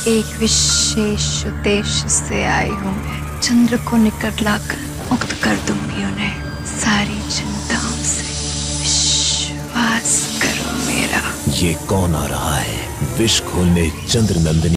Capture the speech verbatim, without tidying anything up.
एक विशेष उद्देश्य से आई हूँ मैं। चंद्र को निकट लाकर मुक्त कर दूंगी उन्हें सारी चिंताओं से। विश्वास करो मेरा। ये कौन आ रहा है? विष खोलने चंद्र नंदिनी